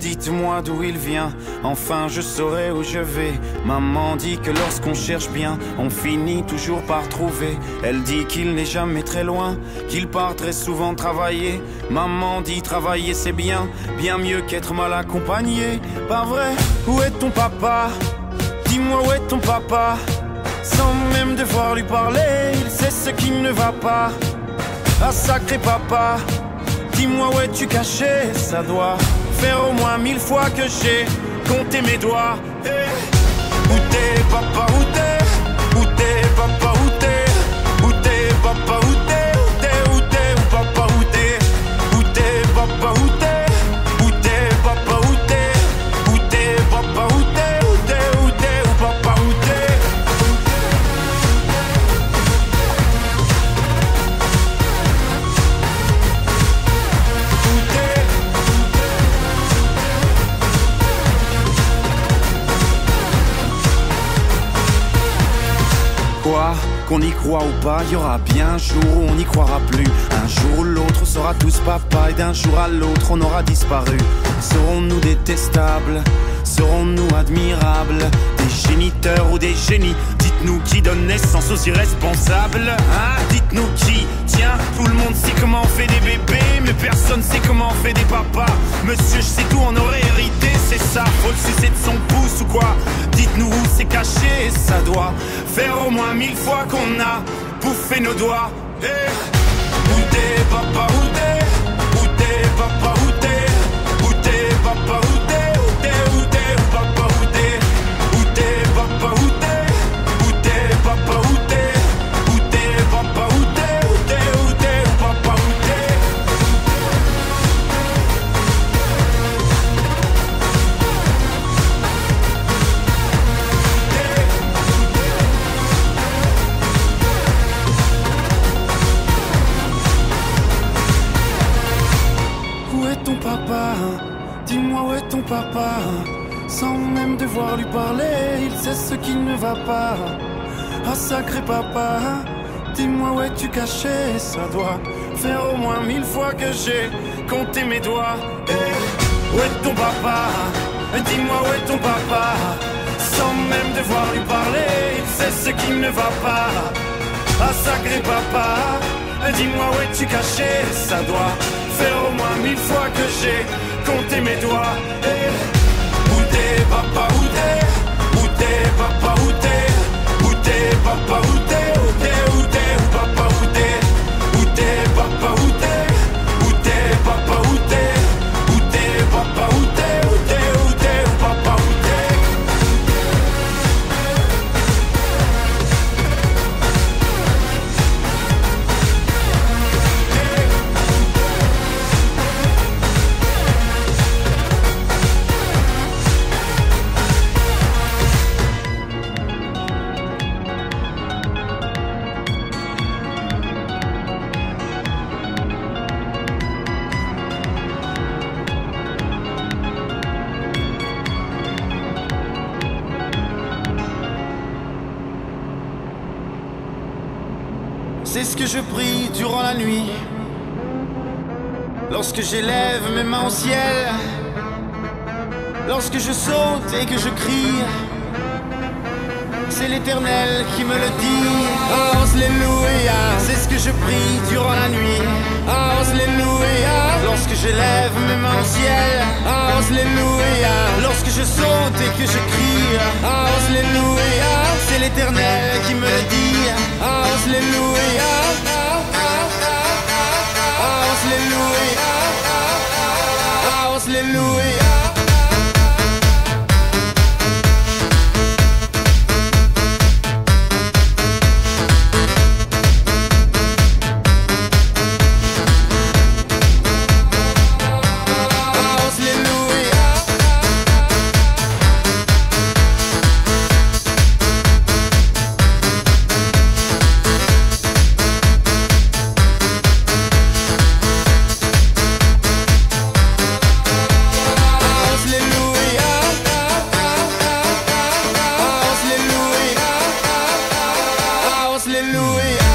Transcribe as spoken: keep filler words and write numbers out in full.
dites-moi d'où il vient, enfin je saurai où je vais. Maman dit que lorsqu'on cherche bien, on finit toujours par trouver. Elle dit qu'il n'est jamais très loin, qu'il part très souvent travailler. Maman dit travailler c'est bien, bien mieux qu'être mal accompagné. Pas vrai? Où est ton papa? Dis-moi où est ton papa? Sans même devoir lui parler, il sait ce qui ne va pas. Ah sacré papa, dis-moi où es-tu caché? Ça doit faire au moins mille fois que j'ai compté mes doigts. Hey. Où t'es papa, où t'es? Où t'es papa, où t'es? Où t'es papa, où t'es? Où t'es, où t'es, où papa, où t'es? Où t'es papa, où t'es? Où t'es papa, où t'es? Où t'es papa, où t'es? Où t'es, où t'es, où papa, où t'es? Quoi, qu'on y croit ou pas, il y aura bien un jour où on n'y croira plus. Un jour ou l'autre on sera tous papa et d'un jour à l'autre on aura disparu. Serons-nous détestables? Serons-nous admirables? Des géniteurs ou des génies? Dites-nous qui donne naissance aux irresponsables, hein? Dites-nous qui? Tiens, tout le monde sait comment on fait des bébés, mais personne sait comment on fait des papas. Monsieur, je sais tout, on aurait hérité, c'est ça. Faut le sucer de son pouce ou quoi? Dites-nous où c'est caché, ça doit faire au moins mille fois qu'on a bouffé nos doigts. Hey. Où t'es papa, où t'es? Où t'es papa, où t'es? Où t'es papa, où t'es? Où t'es, où t'es, où papa, où t'es? Où t'es papa, où t'es? Où t'es papa, où t'es? Où t'es papa, où t'es? Où t'es, où t'es, où papa, où t'es? Où est ton papa? Dis-moi où est ton papa? Sans même devoir lui parler, il sait ce qui ne va pas. Ah sacré papa, dis-moi où es-tu caché? Ça doit faire au moins mille fois que j'ai compté mes doigts. Hey. Où est ton papa? Dis-moi où est ton papa? Sans même devoir lui parler, il sait ce qui ne va pas. Ah sacré papa, dis-moi où es-tu caché? Ça doit faire au moins mille fois que j'ai compté mes doigts. Hey. Où t'es papa, où t'es? Où t'es papa, où t'es? Où t'es papa, où t'es? Où t'es, où t'es, où papa, où t'es? Où t'es papa, où t'es? Où t'es papa, où t'es? Où t'es papa, où t'es? Où t'es, où t'es, où papa, où t'es? C'est ce que je prie durant la nuit, lorsque j'élève mes mains au ciel, lorsque je saute et que je crie. C'est l'Éternel qui me le dit. Alléluia. C'est ce que je prie durant la nuit. Alléluia. Lorsque j'élève mes mains au ciel. Alléluia. Lorsque je saute et que je crie. Alléluia. C'est l'Éternel qui me le dit. Alléluia. Alléluia. Alléluia. Hallelujah.